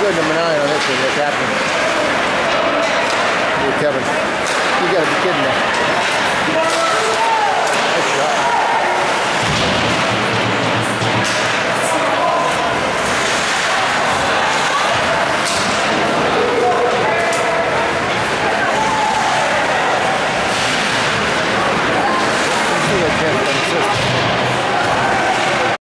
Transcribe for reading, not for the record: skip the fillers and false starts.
go number 9 on this one. What's happening? Hey, Kevin. You gotta be kidding me.